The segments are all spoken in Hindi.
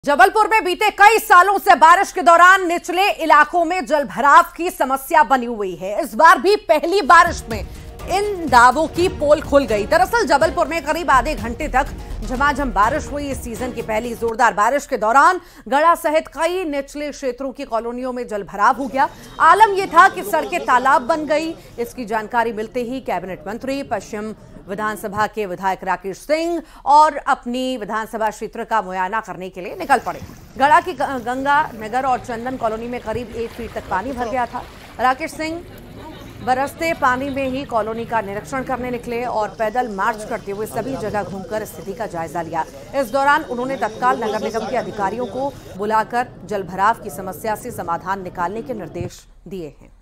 जबलपुर में बीते कई सालों से बारिश के दौरान निचले इलाकों में जलभराव की समस्या बनी हुई है। इस बार भी पहली बारिश में इन दावों की पोल खुल गई। दरअसल जबलपुर में करीब आधे घंटे तक झमाझम बारिश हुई। इस सीजन की पहली जोरदार बारिश के दौरान गढ़ा सहित कई निचले क्षेत्रों की कॉलोनियों में जलभराव हो गया। आलम यह था कि सड़कें तालाब बन गई। इसकी जानकारी मिलते ही कैबिनेट मंत्री पश्चिम विधानसभा के विधायक राकेश सिंह और अपनी विधानसभा क्षेत्र का मुआयना करने के लिए निकल पड़े। गढ़ा की गंगा नगर और चंदन कॉलोनी में करीब 1 फीट तक पानी भर गया था। राकेश सिंह बरसते पानी में ही कॉलोनी का निरीक्षण करने निकले और पैदल मार्च करते हुए सभी जगह घूमकर स्थिति का जायजा लिया। इस दौरान उन्होंने तत्काल नगर निगम के अधिकारियों को बुलाकर जलभराव की समस्या से समाधान निकालने के निर्देश दिए हैं।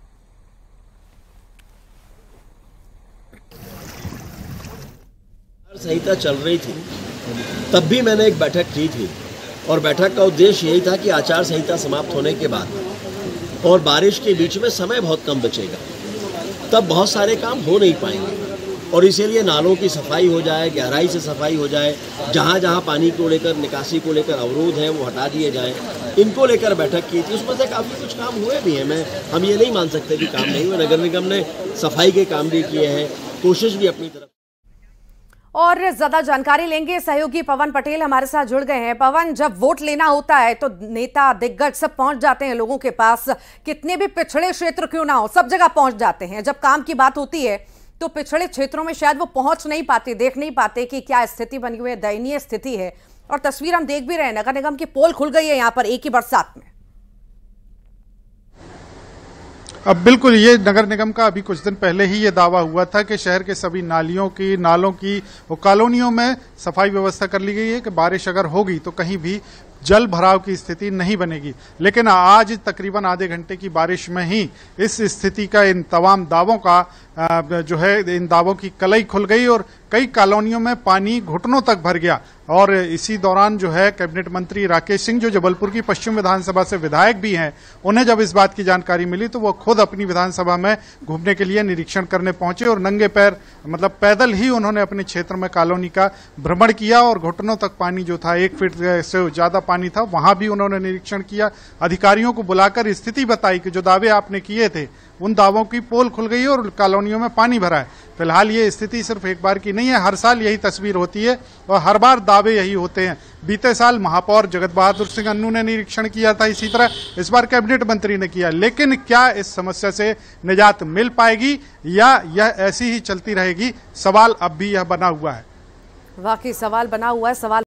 संहिता चल रही थी, तब भी मैंने एक बैठक की थी और बैठक का उद्देश्य यही था कि आचार संहिता समाप्त होने के बाद और बारिश के बीच में समय बहुत कम बचेगा, तब बहुत सारे काम हो नहीं पाएंगे और इसीलिए नालों की सफाई हो जाए, गहराई से सफाई हो जाए, जहाँ जहाँ पानी को लेकर निकासी को लेकर अवरोध हैं वो हटा दिए जाएं, इनको लेकर बैठक की थी। उसमें से काफ़ी कुछ काम हुए भी हैं। हम ये नहीं मान सकते कि काम नहीं हुए। नगर निगम ने सफाई के काम भी किए हैं, कोशिश भी अपनी तरफ। और ज्यादा जानकारी लेंगे, सहयोगी पवन पटेल हमारे साथ जुड़ गए हैं। पवन, जब वोट लेना होता है तो नेता दिग्गज सब पहुंच जाते हैं लोगों के पास, कितने भी पिछड़े क्षेत्र क्यों ना हो सब जगह पहुंच जाते हैं। जब काम की बात होती है तो पिछड़े क्षेत्रों में शायद वो पहुंच नहीं पाते, देख नहीं पाते कि क्या स्थिति बनी हुई है, दयनीय स्थिति है। और तस्वीर हम देख भी रहे हैं, नगर निगम की पोल खुल गई है यहाँ पर एक ही बरसात में। अब बिल्कुल, ये नगर निगम का अभी कुछ दिन पहले ही ये दावा हुआ था कि शहर के सभी नालों की और कॉलोनियों में सफाई व्यवस्था कर ली गई है कि बारिश अगर होगी तो कहीं भी जल भराव की स्थिति नहीं बनेगी। लेकिन आज तकरीबन आधे घंटे की बारिश में ही इस स्थिति का, इन तमाम दावों का जो है, इन दावों की कलई खुल गई और कई कॉलोनियों में पानी घुटनों तक भर गया। और इसी दौरान जो है कैबिनेट मंत्री राकेश सिंह, जो जबलपुर की पश्चिम विधानसभा से विधायक भी हैं, उन्हें जब इस बात की जानकारी मिली तो वो खुद अपनी विधानसभा में घूमने के लिए निरीक्षण करने पहुंचे और नंगे पैर, मतलब पैदल ही उन्होंने अपने क्षेत्र में कॉलोनी का भ्रमण किया और घुटनों तक पानी जो था, 1 फीट से ज्यादा पानी था, वहां भी उन्होंने निरीक्षण किया। अधिकारियों को बुलाकर स्थिति बताई कि जो दावे आपने किए थे उन दावों की पोल खुल गई और कॉलोनियों में पानी भरा है। फिलहाल ये स्थिति सिर्फ एक बार की नहीं है, हर साल यही तस्वीर होती है और हर बार दावे यही होते हैं। बीते साल महापौर जगत बहादुर सिंह अन्नू ने निरीक्षण किया था, इसी तरह इस बार कैबिनेट मंत्री ने किया। लेकिन क्या इस समस्या से निजात मिल पाएगी या यह ऐसी ही चलती रहेगी, सवाल अब भी यह बना हुआ है। वाकई सवाल बना हुआ है। सवाल